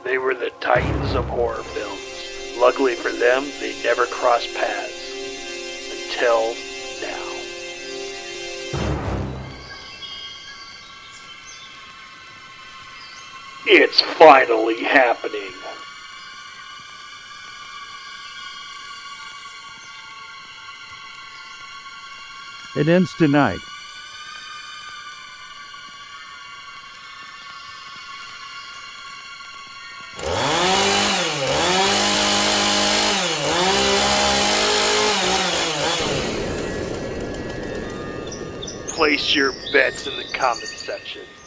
They were the titans of horror films. Luckily for them, they never crossed paths. Until now. It's finally happening. It ends tonight. Place your bets in the comment section.